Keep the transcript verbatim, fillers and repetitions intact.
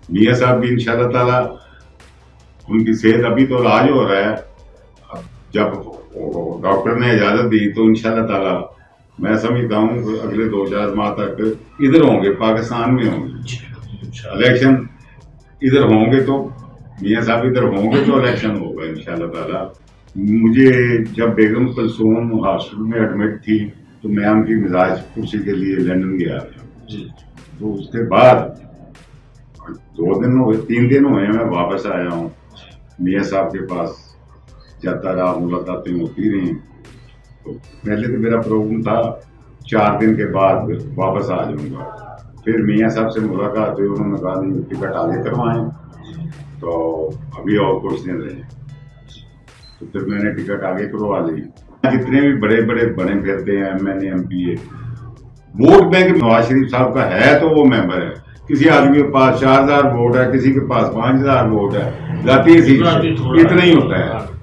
मियाँ साहब भी इंशाल्लाह ताला, उनकी सेहत अभी तो इलाज हो रहा है, अब जब डॉक्टर ने इजाजत दी तो इंशाल्लाह ताला मैं समझता हूँ अगले दो चार माह तक इधर होंगे, पाकिस्तान में होंगे इलेक्शन। इधर होंगे तो मियाँ साहब इधर होंगे तो इलेक्शन होगा इंशाल्लाह ताला। मुझे जब बेगम कुलसूम हॉस्पिटल में एडमिट थी तो मैं उनकी मिजाज कुर्सी के लिए लंदन गया था, तो उसके बाद दो दिन हुए, तीन दिन हुए मैं वापस आया हूँ मियाँ साहब के पास, जाता रहा, मुलाकातें होती रही। तो पहले तो मेरा प्रोग्राम था चार दिन के बाद वापस आ जाऊंगा, फिर मियाँ साहब से मुलाकात हुई, उन्होंने कहा नहीं टिकट आगे करवाएं, तो अभी और कुछ दिन रहे, तो फिर मैंने टिकट आगे करवा ली। जितने भी बड़े बड़े बने फिरते हैं M N A M P A, vote bank Nawaz Sharif साहब का है तो वो मेंबर है। किसी आदमी के पास चार हजार वोट है, किसी के पास पांच हजार वोट है, जाती है इतना ही होता है।